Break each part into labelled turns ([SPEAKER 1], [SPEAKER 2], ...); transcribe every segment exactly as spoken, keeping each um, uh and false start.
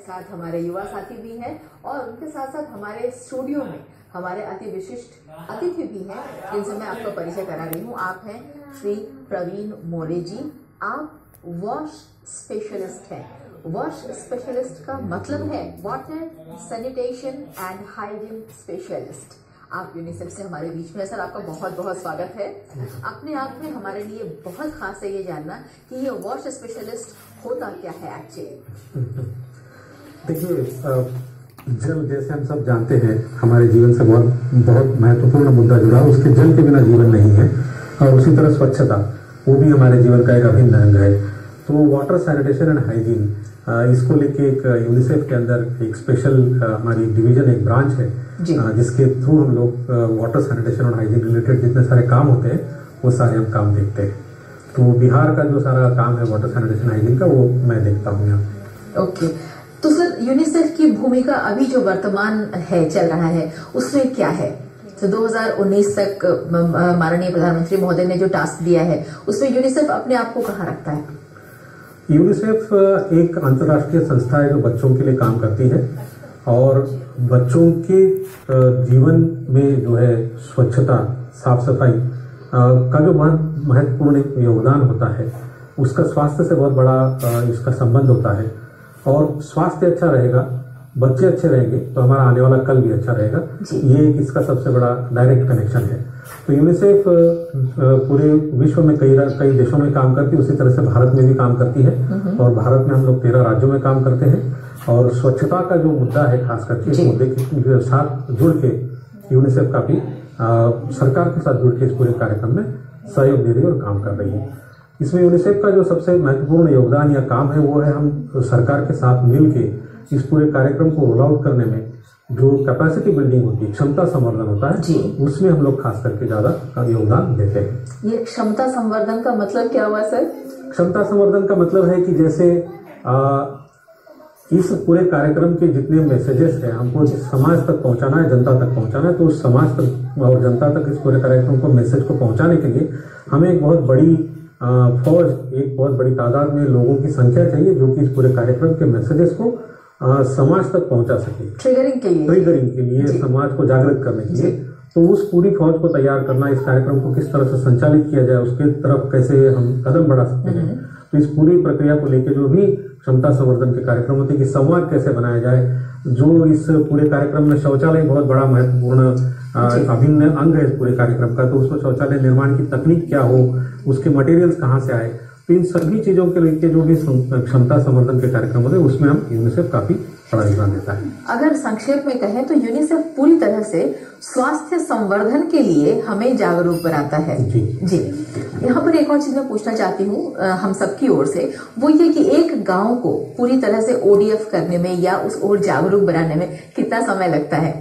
[SPEAKER 1] साथ हमारे युवा साथी भी हैं और उनके साथ साथ हमारे स्टूडियो में हमारे अति विशिष्ट अतिथि भी हैं जिनसे मैं आपको परिचय करा रही हूँ। आप हैं श्री प्रवीण मोरे जी। आप वॉश स्पेशलिस्ट हैं। वॉश स्पेशलिस्ट का मतलब है water sanitation and hygiene specialist. आप यूनिसेफ से हमारे बीच में। सर, आपका बहुत बहुत स्वागत है। अपने आप में हमारे लिए बहुत खास है ये जानना कि ये वॉश स्पेशलिस्ट होता क्या है एक्चुअली।
[SPEAKER 2] देखिए, जल जैसे हम सब जानते हैं हमारे जीवन से बहुत बहुत महत्वपूर्ण मुद्दा जुड़ा है। उसके जल के बिना जीवन नहीं है। और उसी तरह स्वच्छता वो भी हमारे जीवन का एक अभिन्न अंग है। तो वाटर सैनिटेशन एंड हाइजीन इसको लेके एक यूनिसेफ के अंदर एक स्पेशल हमारी डिवीजन एक ब्रांच है जिसके थ्रू हम लोग वाटर सैनिटेशन और हाइजीन रिलेटेड जितने सारे काम होते हैं वो सारे हम काम देखते हैं। तो बिहार का जो सारा काम है वाटर सैनिटेशन हाइजीन का वो मैं देखता हूँ यहाँ।
[SPEAKER 1] ओके, तो सर यूनिसेफ की भूमिका अभी जो वर्तमान है चल रहा है उसमें क्या है? तो दो हज़ार उन्नीस तक माननीय प्रधानमंत्री महोदय ने जो टास्क दिया है उसमें यूनिसेफ अपने आप को कहाँ रखता है?
[SPEAKER 2] यूनिसेफ एक अंतर्राष्ट्रीय संस्था है जो बच्चों के लिए काम करती है और बच्चों के जीवन में जो है स्वच्छता साफ सफाई का जो महत्वपूर्ण योगदान होता है उसका स्वास्थ्य से बहुत बड़ा इसका संबंध होता है। और स्वास्थ्य अच्छा रहेगा, बच्चे अच्छे रहेंगे तो हमारा आने वाला कल भी अच्छा रहेगा। ये एक इसका सबसे बड़ा डायरेक्ट कनेक्शन है। तो यूनिसेफ पूरे विश्व में कई कई देशों में काम करती है, उसी तरह से भारत में भी काम करती है। और भारत में हम लोग तेरह राज्यों में काम करते हैं। और स्वच्छता का जो मुद्दा है खास करके इस मुद्दे के साथ जुड़ के यूनिसेफ काफी सरकार के साथ जुड़ के इस पूरे कार्यक्रम में सहयोग दे रही है और काम कर रही है। इसमें यूनिसेफ का जो सबसे महत्वपूर्ण योगदान या काम है वो है हम सरकार के साथ मिलके इस पूरे कार्यक्रम को रोल आउट करने में जो कैपेसिटी बिल्डिंग होती है, क्षमता संवर्धन होता है, उसमें हम लोग खास करके ज्यादा योगदान देते हैं।
[SPEAKER 1] ये क्षमता संवर्धन का मतलब क्या हुआ सर?
[SPEAKER 2] क्षमता संवर्धन का मतलब है कि जैसे आ, इस पूरे कार्यक्रम के जितने मैसेजेस हैं हमको समाज तक पहुंचाना है, जनता तक पहुंचाना है। तो उस समाज तक और जनता तक इस पूरे कार्यक्रम को मैसेज को पहुंचाने के लिए हमें एक बहुत बड़ी फौज, एक बहुत बड़ी तादाद में लोगों की संख्या चाहिए जो कि इस पूरे कार्यक्रम के मैसेजेस को आ, समाज तक पहुंचा सके,
[SPEAKER 1] ट्रिगरिंग के लिए
[SPEAKER 2] ट्रिगरिंग के लिए समाज को जागृत करने के लिए। तो उस पूरी फौज को तैयार करना, इस कार्यक्रम को किस तरह से संचालित किया जाए, उसके तरफ कैसे हम कदम बढ़ा सकते हैं। तो इस पूरी प्रक्रिया को लेकर जो भी क्षमता संवर्धन के कार्यक्रम होते हैं कि संवाद कैसे बनाया जाए। जो इस पूरे कार्यक्रम में शौचालय बहुत बड़ा महत्वपूर्ण अभिन्न अंग है इस पूरे कार्यक्रम का। तो उसमें शौचालय निर्माण की तकनीक क्या हो, उसके मटेरियल्स कहाँ से आए, तो इन सभी चीजों के लेके जो भी क्षमता संवर्धन के कार्यक्रम होते हैं उसमें हम यूनिसेफ काफी बड़ा योगदान देता है।
[SPEAKER 1] अगर संक्षेप में कहें तो यूनिसेफ पूरी तरह से स्वास्थ्य संवर्धन के लिए हमें जागरूक बनाता है।
[SPEAKER 2] जी
[SPEAKER 1] जी यहाँ पर एक और चीज मैं पूछना चाहती हूँ हम सबकी ओर से, वो ये कि एक गांव को पूरी तरह से ओडीएफ करने में या उस ओर जागरूक बनाने में कितना समय लगता है?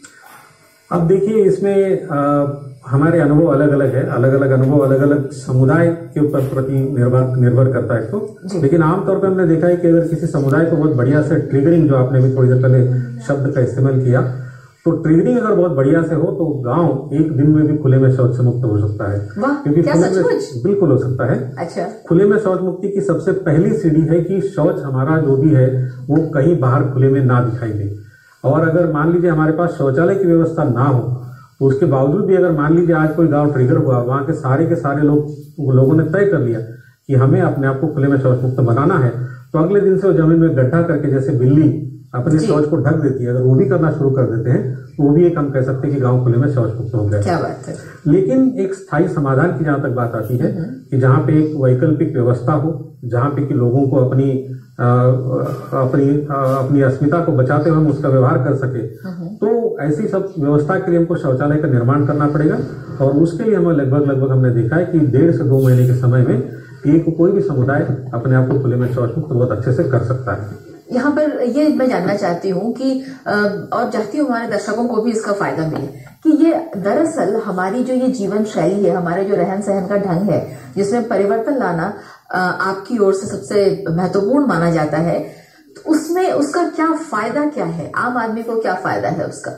[SPEAKER 2] अब देखिए, इसमें आ, हमारे अनुभव अलग अलग है। अलग अलग अनुभव अलग अलग समुदाय के ऊपर प्रति निर्भर निर्भर करता है तो। लेकिन आमतौर पर हमने देखा है कि अगर किसी समुदाय को बहुत बढ़िया से ट्रिगरिंग, जो आपने भी थोड़ी देर पहले शब्द का इस्तेमाल किया, तो ट्रिगरिंग अगर बहुत बढ़िया से हो तो गांव एक दिन में भी खुले में शौच से मुक्त हो सकता है।
[SPEAKER 1] क्योंकि
[SPEAKER 2] खुले में बिल्कुल हो सकता है।
[SPEAKER 1] अच्छा।
[SPEAKER 2] खुले में शौच मुक्ति की सबसे पहली सीढ़ी है कि शौच हमारा जो भी है वो कहीं बाहर खुले में ना दिखाई दे। और अगर मान लीजिए हमारे पास शौचालय की व्यवस्था ना हो तो उसके बावजूद भी अगर मान लीजिए आज कोई गांव ट्रिगर हुआ, वहां के सारे के सारे लोग लोगों ने तय कर लिया कि हमें अपने आप को खुले में शौच मुक्त बनाना है, तो अगले दिन से वो जमीन में गड्ढा करके जैसे बिल्ली अपने शौच को ढक देती है, अगर वो भी करना शुरू कर देते हैं तो वो भी एक हम कह सकते हैं कि गांव खुले में शौच मुक्त हो गया।
[SPEAKER 1] क्या बात है।
[SPEAKER 2] लेकिन एक स्थायी समाधान की जहां तक बात आती है कि जहां पे एक वैकल्पिक व्यवस्था हो, जहां पे कि लोगों को अपनी आ, अपनी आ, अपनी अस्मिता को बचाते हुए हम उसका व्यवहार कर सके, तो ऐसी सब व्यवस्था के लिए हमको शौचालय का निर्माण करना पड़ेगा। और उसके लिए हमें लगभग लगभग हमने देखा है कि डेढ़ से दो महीने के समय में एक कोई भी समुदाय अपने आप को खुले में शौच मुक्त बहुत अच्छे से कर सकता है।
[SPEAKER 1] यहाँ पर ये मैं जानना चाहती हूँ कि और चाहती हूँ हमारे दर्शकों को भी इसका फायदा मिले कि ये दरअसल हमारी जो ये जीवन शैली है, हमारे जो रहन सहन का ढंग है जिसमें परिवर्तन लाना आपकी ओर से सबसे महत्वपूर्ण माना जाता है, तो उसमें उसका क्या फायदा क्या है? आम आदमी को क्या फायदा है उसका,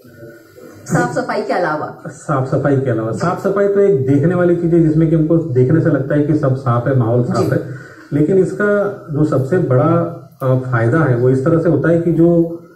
[SPEAKER 1] साफ सफाई के अलावा? साफ
[SPEAKER 2] सफाई के अलावा साफ सफाई तो एक देखने वाली चीज है जिसमें कि हमको देखने से लगता है कि सब साफ है, माहौल साफ है। लेकिन इसका जो सबसे बड़ा फायदा है वो इस तरह से होता है कि जो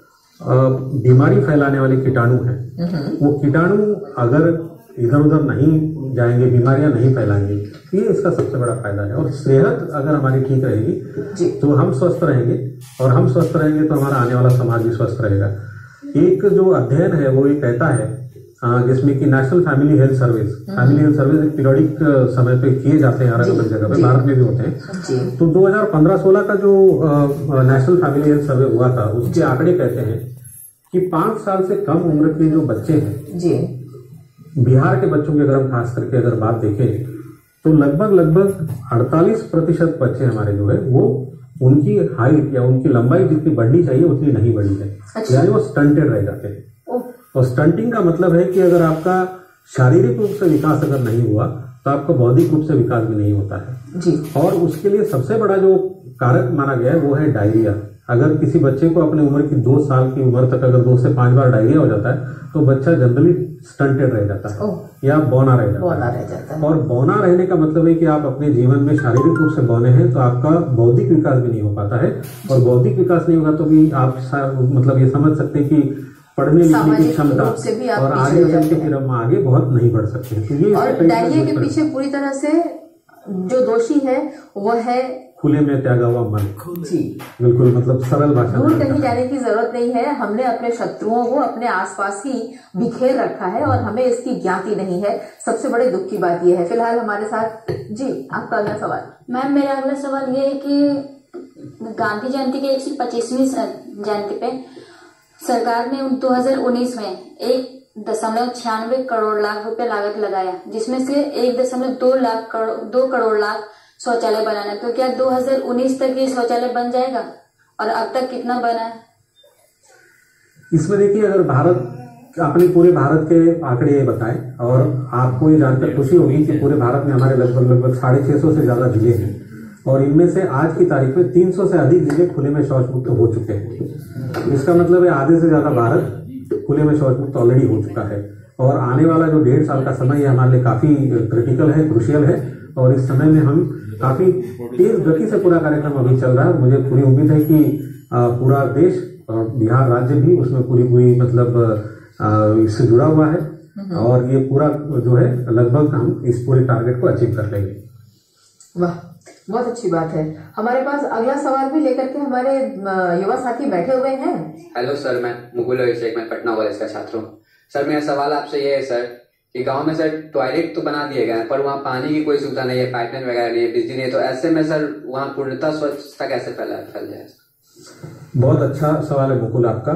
[SPEAKER 2] बीमारी फैलाने वाले कीटाणु हैं वो कीटाणु अगर इधर उधर नहीं जाएंगे, बीमारियां नहीं फैलाएंगे, ये इसका सबसे बड़ा फायदा है। और सेहत अगर हमारी ठीक रहेगी तो हम स्वस्थ रहेंगे, और हम स्वस्थ रहेंगे तो हमारा आने वाला समाज भी स्वस्थ रहेगा। एक जो अध्ययन है वो ये कहता है जिसमें कि national family health service family health service एक पीरियडिक समय पे किए जाते हैं अलग अलग जगह पे, भारत में भी होते हैं। तो दो हज़ार पंद्रह सोलह का जो नेशनल फैमिली हेल्थ सर्वे हुआ था उसके आंकड़े कहते हैं कि पांच साल से कम उम्र के जो बच्चे हैं जी, बिहार के बच्चों की अगर हम खास करके अगर बात देखें तो लगभग लगभग अड़तालीस प्रतिशत बच्चे हमारे जो है वो उनकी हाइट या उनकी लंबाई जितनी बढ़नी चाहिए उतनी नहीं बढ़ी है। अच्छा। यानी वो स्टंटेड रह जाते हैं। और स्टंटिंग का मतलब है कि अगर आपका शारीरिक रूप से विकास अगर नहीं हुआ तो आपका बौद्धिक रूप से विकास भी नहीं होता है जी। और उसके लिए सबसे बड़ा जो कारक माना गया है वो है डायरिया। अगर किसी बच्चे को अपने उम्र की दो साल की उम्र तक अगर दो से पांच बार डायरिया हो जाता है तो बच्चा जनरली स्टंटेड रह जाता है या बौना रह जाता, रह जाता है। और बौना रहने का मतलब है कि आप अपने जीवन में शारीरिक रूप से बौने हैं तो आपका बौद्धिक विकास भी नहीं हो पाता है, और बौद्धिक विकास नहीं होगा तो भी आप मतलब ये समझ सकते हैं कि पढ़ने लिखने की क्षमता और आगे चल के फिर हम आगे बहुत नहीं बढ़ सकते। तो ये
[SPEAKER 1] और डायरिया के पीछे पूरी तरह से जो दोषी है वो है
[SPEAKER 2] खुले में त्यागा हुआ मन जी। बिल्कुल, मतलब सरल भाषा
[SPEAKER 1] दूर कहीं जाने की जरूरत नहीं है। हमने अपने शत्रुओं को अपने आसपास ही बिखेर रखा है और हमें इसकी ज्ञाति नहीं है। सबसे बड़े दुख की बात यह है। फिलहाल हमारे साथ जी आपका अगला सवाल।
[SPEAKER 3] मैम मेरा अगला सवाल ये है कि गांधी जयंती के एक सौ पच्चीसवीं जयंती पे सरकार ने दो हजार उन्नीस में एक दशमलव छियानवे करोड़ लाख रुपए लागत लगाया, जिसमें से एक दशमलव दो लाख करोड़ दो करोड़ लाख शौचालय बनाना। तो क्या दो हजार उन्नीस तक ये शौचालय बन जाएगा और अब तक कितना बना है?
[SPEAKER 2] इसमें देखिए, अगर भारत अपने पूरे भारत के आंकड़े ये बताएं और आपको ये जानकर खुशी होगी कि पूरे भारत में हमारे लगभग लगभग साढ़े छह सौ से ज्यादा जिले हैं और इनमें से आज की तारीख में तीन सौ से अधिक जिले खुले में शौच मुक्त हो चुके हैं। इसका मतलब है आधे से ज्यादा भारत खुले में शौच मुक्त ऑलरेडी हो चुका है और आने वाला जो डेढ़ साल का समय है हमारे लिए काफी क्रिटिकल है, क्रूशियल है और इस समय में हम काफी तेज गति से पूरा कार्यक्रम अभी चल रहा है। मुझे पूरी उम्मीद है कि पूरा देश और बिहार राज्य भी उसमें पूरी पूरी मतलब इससे जुड़ा हुआ है और ये पूरा जो है लगभग हम इस पूरे टारगेट को अचीव कर लेंगे।
[SPEAKER 1] वाह, बहुत अच्छी बात है। हमारे पास अगला सवाल भी लेकर के हमारे युवा साथी बैठे हुए हैं।
[SPEAKER 4] हेलो सर, मैं मुकुल अभिषेक, मैं पटना कॉलेज का छात्र हूँ। सर मेरा सवाल आपसे ये है सर कि गांव में सर टॉयलेट तो बना दिए गए पर वहाँ पानी की कोई सुविधा नहीं है, पाइपलाइन वगैरह नहीं है, बिजली नहीं है, तो ऐसे में सर वहाँ पूर्णतः स्वच्छता कैसे फैला फैल जाए?
[SPEAKER 2] बहुत अच्छा सवाल है मुकुल आपका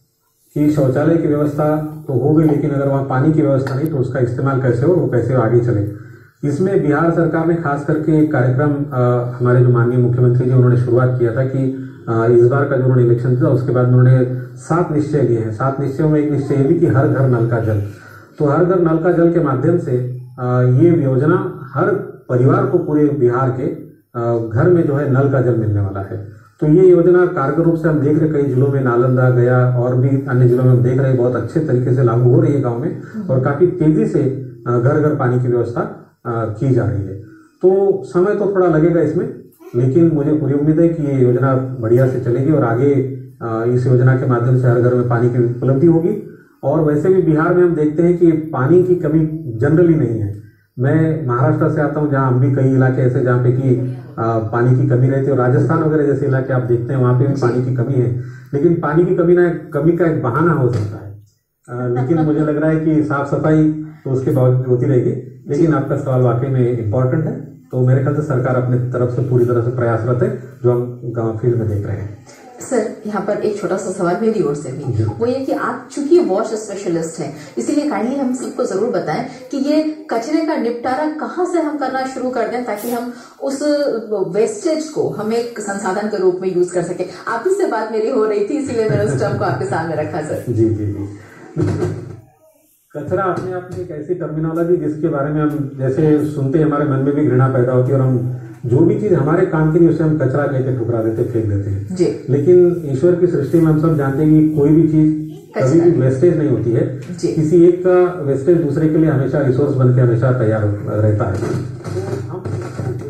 [SPEAKER 2] कि शौचालय की व्यवस्था तो हो गई लेकिन अगर वहाँ पानी की व्यवस्था नहीं तो उसका इस्तेमाल कैसे हो, वो कैसे आगे चले। इसमें बिहार सरकार ने खास करके एक कार्यक्रम हमारे जो माननीय मुख्यमंत्री जी उन्होंने शुरुआत किया था कि आ, इस बार का जो उन्होंने इलेक्शन था उसके बाद उन्होंने सात निश्चय दिए हैं। सात निश्चयों में एक निश्चय भी कि हर घर नल का जल। तो हर घर नल का जल के माध्यम से आ, ये योजना हर परिवार को पूरे बिहार के आ, घर में जो है नल का जल मिलने वाला है। तो ये योजना कारगर रूप से हम देख रहे कई जिलों में, नालंदा, गया और भी अन्य जिलों में हम देख रहे हैं बहुत अच्छे तरीके से लागू हो रही है गाँव में और काफी तेजी से घर घर पानी की व्यवस्था की जा रही है। तो समय तो थोड़ा लगेगा इसमें, लेकिन मुझे पूरी उम्मीद है कि ये योजना बढ़िया से चलेगी और आगे इस योजना के माध्यम से हर घर में पानी की उपलब्धि होगी। और वैसे भी बिहार में हम देखते हैं कि पानी की कमी जनरली नहीं है। मैं महाराष्ट्र से आता हूँ जहाँ हम भी कई इलाके ऐसे जहाँ पे कि पानी की कमी रहती है और राजस्थान वगैरह जैसे इलाके आप देखते हैं वहाँ पे भी पानी की कमी है, लेकिन पानी की कमी ना कमी का एक बहाना हो सकता है। लेकिन मुझे लग रहा है कि साफ सफाई तो उसके बावजूद होती रहेगी। लेकिन आपका सवाल वाकई में इम्पोर्टेंट है, तो मेरे ख्याल से सरकार अपने तरफ से पूरी तरह से प्रयासरत है जो हम गांव फील्ड में देख रहे हैं।
[SPEAKER 1] सर यहाँ पर एक छोटा सा सवाल मेरी ओर से भी, वो ये कि आप चूंकि वॉश स्पेशलिस्ट हैं इसीलिए काइंडली हम सबको जरूर बताएं कि ये कचरे का निपटारा कहाँ से हम करना शुरू कर दें ताकि हम उस वेस्टेज को हम एक संसाधन के रूप में यूज कर सके। आप ही से बात मेरी हो रही थी इसीलिए मैंने उस टर्म को आपके सामने रखा। सर
[SPEAKER 2] जी जी जी कचरा अपने आप में एक ऐसी टर्मिनोलॉजी जिसके बारे में हम जैसे सुनते हैं हमारे मन में भी घृणा पैदा होती है और हम जो भी चीज हमारे काम की नहीं उसे हम कचरा कहते ठुकरा देते, फेंक देते हैं जी। लेकिन ईश्वर की सृष्टि में हम सब जानते हैं कि कोई भी चीज कभी भी वेस्टेज नहीं होती है। किसी एक का वेस्टेज दूसरे के लिए हमेशा रिसोर्स बन के हमेशा तैयार रहता है। तो हम वेस्टेज की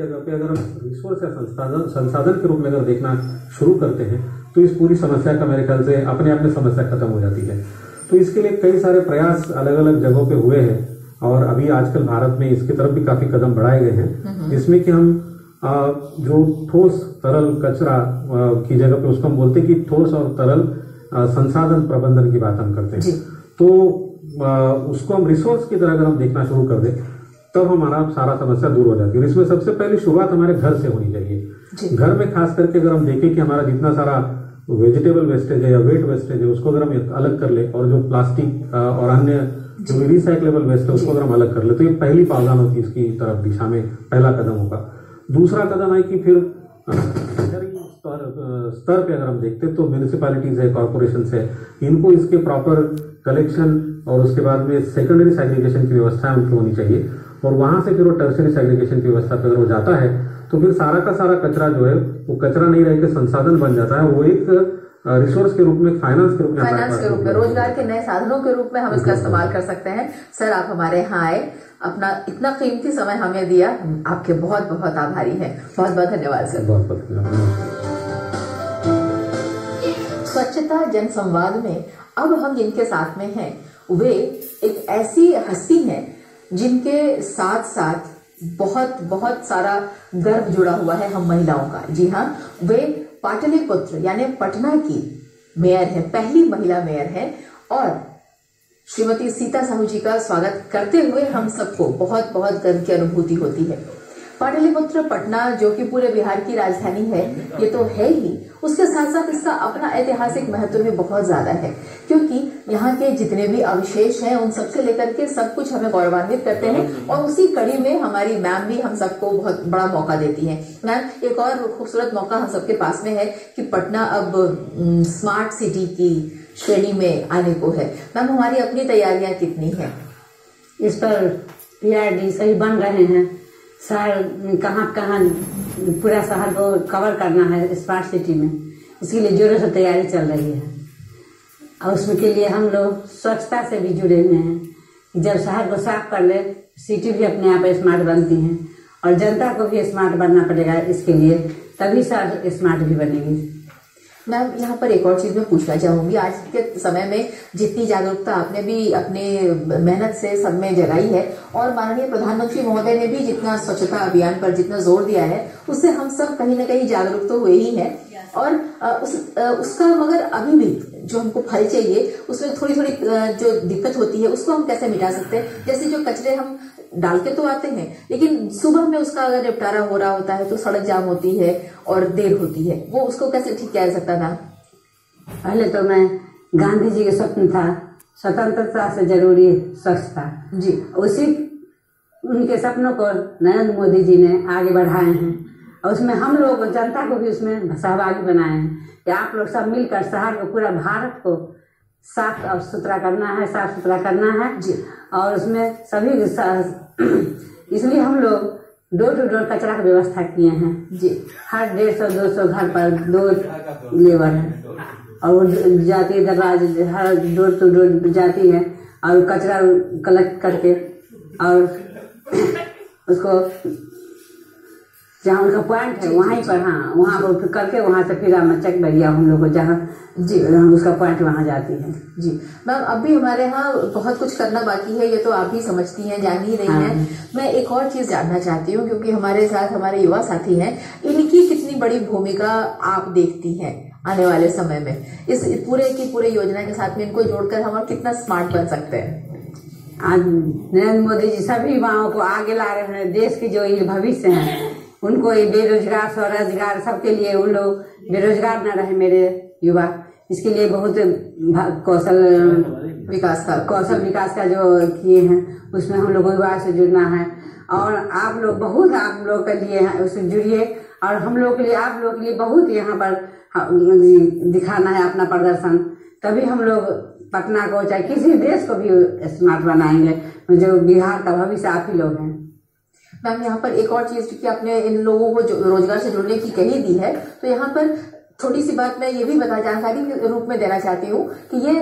[SPEAKER 2] जगह पे अगर हम रिसोर्स या संसाधन संसाधन के रूप में अगर देखना शुरू करते हैं तो इस पूरी समस्या का मेरे ख्याल से अपने आप में समस्या खत्म हो जाती है। तो इसके लिए कई सारे प्रयास अलग अलग जगहों पे हुए हैं और अभी आजकल भारत में इसकी तरफ भी काफी कदम बढ़ाए गए हैं, जिसमें कि हम जो ठोस तरल कचरा की जगह पे उसको हम बोलते हैं कि ठोस और तरल संसाधन प्रबंधन की बात हम करते हैं। तो उसको हम रिसोर्स की तरह अगर हम देखना शुरू कर दें तब हमारा सारा समस्या दूर हो जाती है। इसमें सबसे पहली शुरुआत हमारे घर से होनी चाहिए। घर में खास करके अगर हम देखें कि हमारा जितना सारा वेजिटेबल वेस्टेज है या वेट वेस्टेज है उसको अगर हम अलग कर ले और जो प्लास्टिक और अन्य जो रिसाइक्लेबल वेस्ट है उसको अगर हम अलग कर ले तो ये पहली पावदान होती है इसकी तरफ दिशा में पहला कदम होगा। दूसरा कदम है कि फिर स्तर स्तर पे अगर हम देखते हैं तो म्यूनिसिपैलिटीज है, कॉर्पोरेशन है, इनको इसके प्रॉपर कलेक्शन और उसके बाद में सेकेंडरी सेग्रीगेशन की व्यवस्था उनकी होनी चाहिए और वहां से फिर वो टर्शरी सेग्रीगेशन की व्यवस्था पे अगर वो जाता है तो फिर सारा का सारा कचरा जो है वो कचरा नहीं रह के संसाधन बन जाता है। वो एक रिसोर्स के रूप में, फाइनेंस के रूप में,
[SPEAKER 1] फाइनेंस के रूप में, रोजगार के नए साधनों के रूप में हम इसका इस्तेमाल कर सकते हैं। सर, आप हमारे यहाँ आए, अपना इतना कीमती समय हमें दिया, आपके बहुत बहुत आभारी हैं। बहुत बहुत धन्यवाद सर।
[SPEAKER 2] बहुत बहुत धन्यवाद।
[SPEAKER 1] स्वच्छता जन संवाद में अब हम जिनके साथ में हैं वे एक ऐसी हस्ती हैं जिनके साथ साथ बहुत बहुत सारा गर्व जुड़ा हुआ है हम महिलाओं का। जी हाँ, वे पाटलिपुत्र यानी पटना की मेयर है, पहली महिला मेयर है और श्रीमती सीता साहू जी का स्वागत करते हुए हम सबको बहुत बहुत गर्व की अनुभूति होती है। पाटलिपुत्र पटना जो कि पूरे बिहार की राजधानी है ये तो है ही, उसके साथ साथ इसका अपना ऐतिहासिक महत्व भी बहुत ज्यादा है क्योंकि यहाँ के जितने भी अवशेष हैं उन सबसे लेकर के सब कुछ हमें गौरवान्वित करते हैं और उसी कड़ी में हमारी मैम भी हम सबको बहुत बड़ा मौका देती हैं। मैम, एक और खूबसूरत मौका हम सबके पास में है कि पटना अब स्मार्ट सिटी की श्रेणी में आने को है। मैम, हमारी अपनी तैयारियां कितनी हैं?
[SPEAKER 5] इस पर पीआरडी सही बन रहे हैं। शहर कहाँ कहाँ पूरा शहर को कवर करना है स्मार्ट सिटी में, इसके लिए जोरों से तैयारी चल रही है और उसमें के लिए हम लोग स्वच्छता से भी जुड़े हुए हैं। जब शहर को साफ कर ले सिटी भी अपने आप स्मार्ट बनती हैं और जनता को भी स्मार्ट बनना पड़ेगा इसके लिए, तभी शहर स्मार्ट भी बनेगी।
[SPEAKER 1] मैम, यहाँ पर एक और चीज मैं पूछना चाहूंगी। आज के समय में जितनी जागरूकता आपने भी अपने मेहनत से सब में जगाई है और माननीय प्रधानमंत्री महोदय ने भी जितना स्वच्छता अभियान पर जितना जोर दिया है उससे हम सब कहीं ना कहीं जागरूक तो हुए ही हैं और उस, उसका मगर अभी भी जो हमको फल चाहिए उसमें थोड़ी थोड़ी जो दिक्कत होती है उसको हम कैसे मिटा सकते हैं। जैसे जो कचरे हम डाल के तो आते हैं लेकिन सुबह में उसका अगर निपटारा हो रहा होता है तो सड़क जाम होती है और देर होती है, वो उसको कैसे ठीक किया जा सकता था?
[SPEAKER 5] पहले तो मैं गांधी जी के स्वप्न था स्वतंत्रता से जरूरी स्वच्छता
[SPEAKER 1] जी,
[SPEAKER 5] उसी उनके सपनों को नरेंद्र मोदी जी ने आगे बढ़ाए हैं और उसमें हम लोग जनता को भी उसमें सहभागी बनाए हैं कि आप लोग सब मिलकर शहर को, पूरा भारत को साफ और सुथरा करना है, साफ सुथरा करना है जी। और उसमें सभी इसलिए हम लोग डोर टू डोर कचरा की व्यवस्था किए हैं जी। हर डेढ़ सौ दो सौ घर पर दो लेबर है और वो जाती है दरवाजे, हर डोर टू डोर जाती है और कचरा कलेक्ट करके और उसको जहाँ उनका पॉइंट है वहीं पर, हाँ वहाँ पर करके वहाँ से फिर हम चेक बढ़िया हम लोग को जहाँ जी उसका पॉइंट वहाँ जाती है
[SPEAKER 1] जी। मैम, अब भी हमारे यहाँ बहुत कुछ करना बाकी है, ये तो आप भी समझती हैं, जान ही रही हाँ। हैं। मैं एक और चीज जानना चाहती हूँ क्योंकि हमारे साथ हमारे युवा साथी हैं, इनकी कितनी बड़ी भूमिका आप देखती हैं आने वाले समय में इस पूरे की पूरे योजना के साथ में इनको जोड़कर हम और कितना स्मार्ट बन सकते हैं?
[SPEAKER 5] आज नरेंद्र मोदी जी सभी युवाओं को आगे ला रहे हैं। देश की जो ये भविष्य है उनको ये बेरोजगार स्वरोजगार सबके लिए उन लोग बेरोजगार न रहे मेरे युवा, इसके लिए बहुत कौशल
[SPEAKER 1] विकास का
[SPEAKER 5] कौशल विकास का जो किए हैं उसमें हम लोग युवा से जुड़ना है और आप लोग बहुत आप लोग के लिए उससे जुड़िए और हम लोग के लिए आप लोग के लिए बहुत यहाँ पर दिखाना है अपना प्रदर्शन, तभी हम लोग पटना को चाहे किसी देश को भी स्मार्ट बनाएंगे। जो बिहार का भविष्य आप ही लोग हैं।
[SPEAKER 1] मैम, यहाँ पर एक और चीज कि आपने इन लोगों को जो रोजगार से जुड़ने की कही दी है तो यहाँ पर थोड़ी सी बात मैं ये भी बता जानकारी के रूप में देना चाहती हूँ कि ये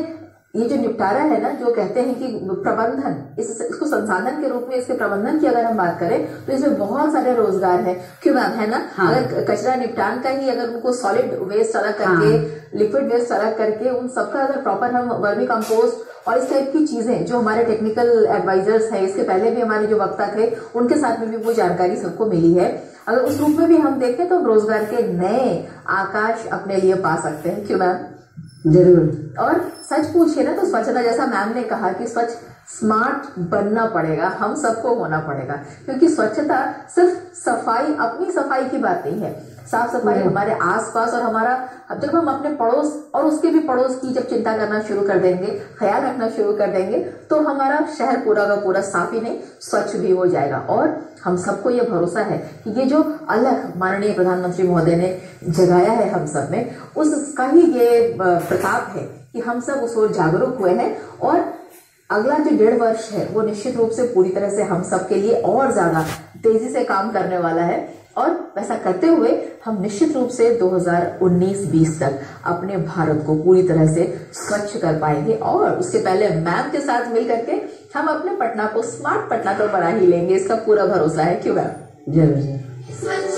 [SPEAKER 1] ये जो निपटारा है ना, जो कहते हैं कि प्रबंधन, इस इसको संसाधन के रूप में इसके प्रबंधन की अगर हम बात करें तो इसमें बहुत सारे रोजगार है। क्यों मैम, है ना? हाँ। अगर कचरा निपटान का ही अगर उनको सॉलिड वेस्ट अलग करके, हाँ। लिक्विड वेस्ट अलग करके, उन सबका अगर प्रॉपर हम वर्मी कंपोस्ट और इस टाइप की चीजें, जो हमारे टेक्निकल एडवाइजर्स हैं, इसके पहले भी हमारे जो वक्ता थे उनके साथ में भी वो जानकारी सबको मिली है, अगर उस रूप में भी हम देखें तो हम रोजगार के नए आकाश अपने लिए पा सकते हैं। क्यों मैम?
[SPEAKER 5] जरूर।
[SPEAKER 1] और सच पूछिए ना तो स्वच्छता, जैसा मैम ने कहा कि स्वच्छ स्मार्ट बनना पड़ेगा, हम सबको होना पड़ेगा, क्योंकि स्वच्छता सिर्फ सफाई, अपनी सफाई की बात नहीं है। साफ सफाई हमारे आसपास और हमारा, जब हम अपने पड़ोस और उसके भी पड़ोस की जब चिंता करना शुरू कर देंगे, ख्याल रखना शुरू कर देंगे, तो हमारा शहर पूरा का पूरा साफ ही नहीं स्वच्छ भी हो जाएगा। और हम सबको ये भरोसा है कि ये जो अलग माननीय प्रधानमंत्री महोदय ने जगाया है हम सब में, उसका ही ये प्रताप है कि हम सब उस ओर जागरूक हुए हैं। और अगला जो डेढ़ वर्ष है वो निश्चित रूप से पूरी तरह से हम सब के लिए और ज्यादा तेजी से काम करने वाला है। और वैसा करते हुए हम निश्चित रूप से दो हज़ार उन्नीस बीस तक अपने भारत को पूरी तरह से स्वच्छ कर पाएंगे। और उसके पहले मैम के साथ मिल करके हम अपने पटना को स्मार्ट पटना तो बना ही लेंगे, इसका पूरा भरोसा है। क्यों मैम?
[SPEAKER 5] जरूर।